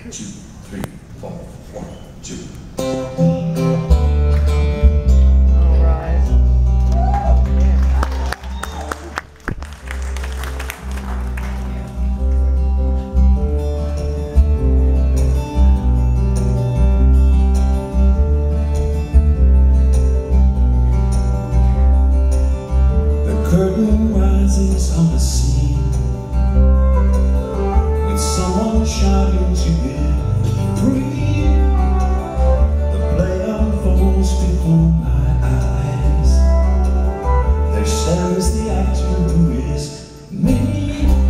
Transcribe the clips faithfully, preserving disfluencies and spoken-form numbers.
two, three, four, one, two. All right. The curtain rises on the scene with someone shouting to get free. The play unfolds before my eyes. There stands the actor who is me.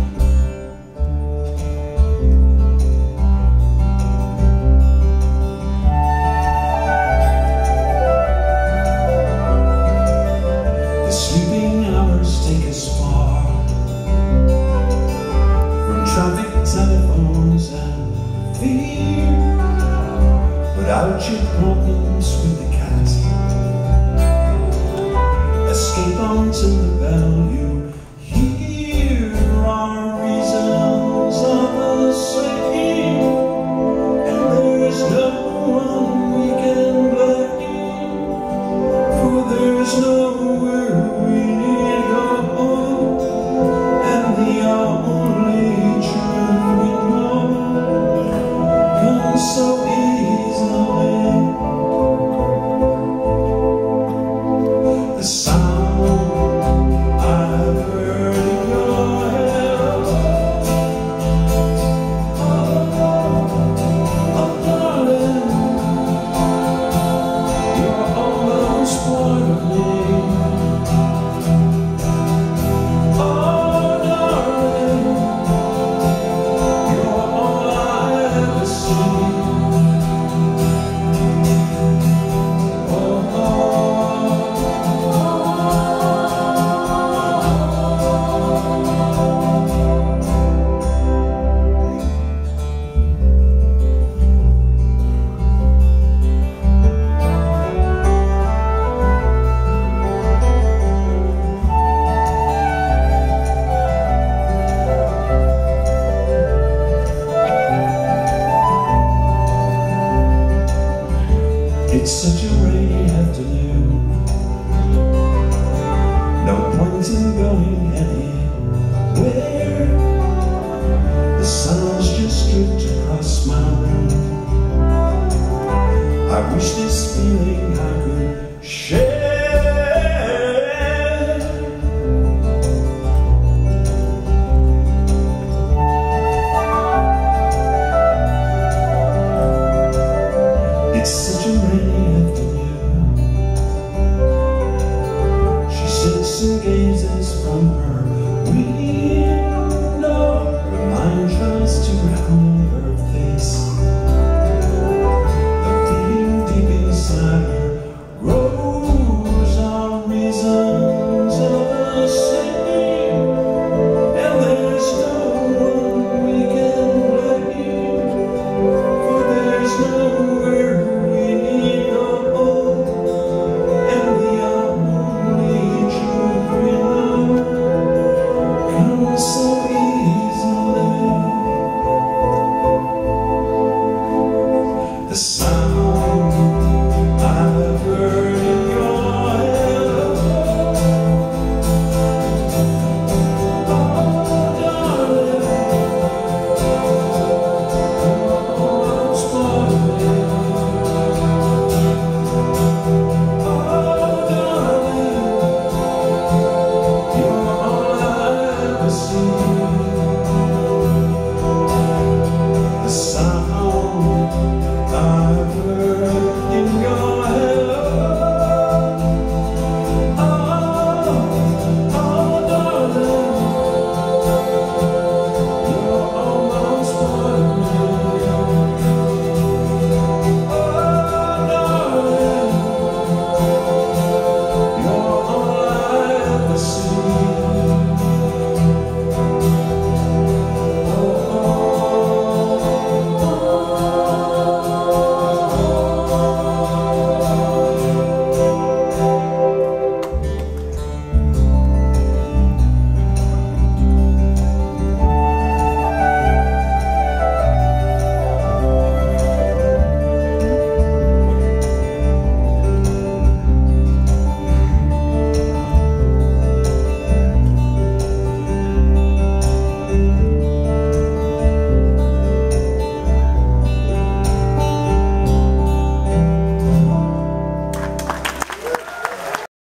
The sleeping hours take us far from traffic, telephones and fear. Put out your problems with the cat. Escape onto the bell you hear. Our reasons are the same, and there's no one we can blame, for there's nowhere we need go, and the only truth we know comes so easily. The sound I've heard in your head, oh darling, you're almost part of me. Oh darling, you're all I ever see. It's such a rainy afternoon, no point in going anywhere. The sun's just dripped across my room. I wish this feeling I